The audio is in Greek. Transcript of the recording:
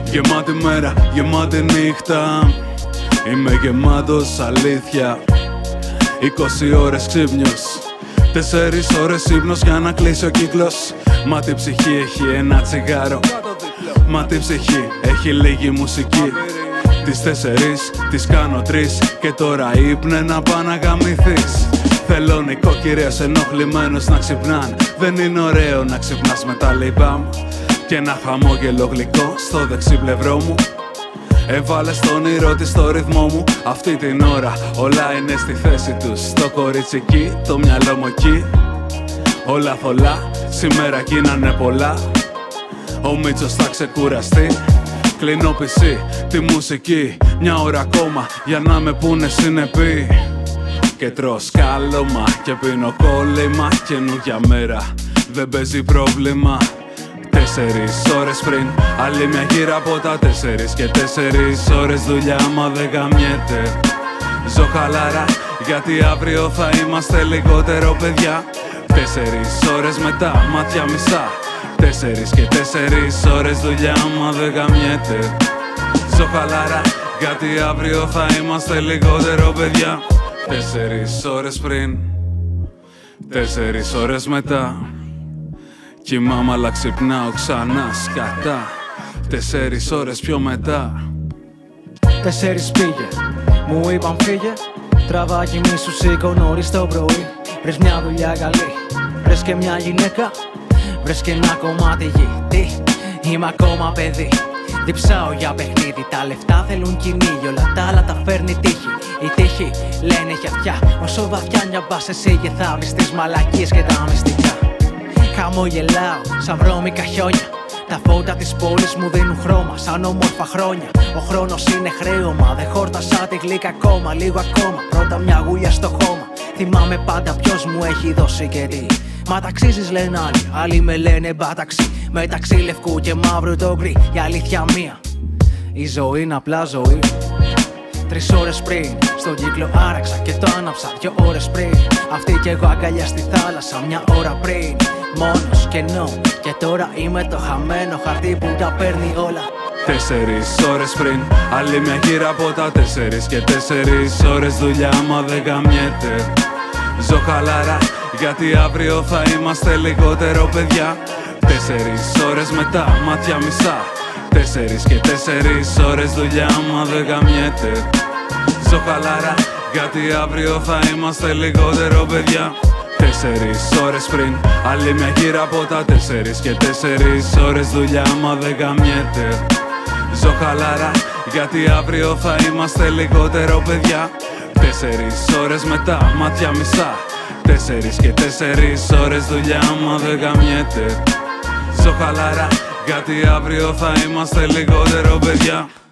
Γεμάτη μέρα, γεμάτη νύχτα. Είμαι γεμάτος αλήθεια. 20 ώρες ξύπνιος, 4 ώρες ύπνος για να κλείσει ο κύκλος. Μα τη ψυχή έχει ένα τσιγάρο, μα τη ψυχή έχει λίγη μουσική. Τις 4 τις κάνω 3 και τώρα ύπνε να πά να γαμηθείς. Θέλω νοικοκυρέας ενοχλημένους να ξυπνάν. Δεν είναι ωραίο να ξυπνάς με τα λιπά μου και ένα χαμόγελο γλυκό στο δεξί πλευρό μου. Έβαλες το όνειρό της στο ρυθμό μου. Αυτή την ώρα όλα είναι στη θέση τους. Το κορίτσι εκεί, το μυαλό μου εκεί. Όλα θολά, σήμερα γίνανε πολλά. Ο Μίτσος θα ξεκουραστεί. Κλείνω PC, τη μουσική, μια ώρα ακόμα για να με πούνε συνεπή. Και τρώω σκάλωμα και πίνω κόλλημα. Καινούργια μέρα, δεν παίζει πρόβλημα. 4 ώρες πριν, άλλη μια γύρα από τα 4 και 4 ώρες δουλειά, μα δεν γαμιέται. Ζω χαλαρά, γιατί αύριο θα είμαστε λιγότερο παιδιά. 4 ώρες μετά, μάτια μισά. 4 και 4 ώρες δουλειά, μα δεν γαμιέται. Ζω χαλαρά, γιατί αύριο θα είμαστε λιγότερο παιδιά. 4 ώρες πριν, 4 ώρες μετά. Κοιμάμαι αλλά ξυπνάω ξανά σκατά. 4 ώρες πιο μετά. 4 πήγε, μου είπαν φύγε. Τραβάκι μη σου σήκω νωρίς το πρωί. Βρες μια δουλειά καλή, βρες και μια γυναίκα, βρες και ένα κομμάτι γη. Τι, είμαι ακόμα παιδί. Διψάω για παιχνίδι, τα λεφτά θέλουν κυνήγι. Όλα τα άλλα τα φέρνει τύχη. Η τύχη λένε έχει αυτιά. Όσο βαθιά νιαμπάς εσύ και θα βρεις τις μαλακίες και τα μυστικά. Χαμογελάω σαν βρώμικα χιόνια. Τα φώτα της πόλης μου δίνουν χρώμα σαν όμορφα χρόνια. Ο χρόνος είναι χρέωμα, δεν χόρτασα τη γλύκα ακόμα. Λίγο ακόμα, πρώτα μια γουλιά στο χώμα. Θυμάμαι πάντα ποιος μου έχει δώσει και τι. Μα ταξίζεις λένε άλλοι, άλλοι με λένε μπάταξη. Μεταξύ λευκού και μαύρου το γκρι, η αλήθεια μία. Η ζωή είναι απλά ζωή. 3 ώρες πριν, στον κύκλο άραξα και το άναψα 2 ώρες πριν. Αυτή κι εγώ αγκαλιά στη θάλασσα 1 ώρα πριν. Μόνος κενό και τώρα είμαι το χαμένο χαρτί που τα παίρνει όλα. 4 ώρες πριν, άλλη μια γύρα από τα 4 και 4 ώρες δουλειά, μα δεν γαμιέται. Ζω χαλαρά, γιατί αύριο θα είμαστε λιγότερο παιδιά. 4 ώρες μετά, μάτια μισά. 4 και 4 ώρες δουλειά, μα δεν γαμιέται. Ζω χαλαρά, γιατί αύριο θα είμαστε λιγότερο παιδιά. 4 ώρες πριν, άλλη μια γύρα από τα 4 και 4 ώρες δουλειά, μα δεν γαμιέται. Ζω χαλαρά, γιατί αύριο θα είμαστε λιγότερο παιδιά. 4 ώρες μετά, μάτια μισά. 4 και 4 ώρες δουλειά, μα δεν γαμιέται. Ζω χαλαρά, γιατί αύριο θα είμαστε λιγότερο παιδιά.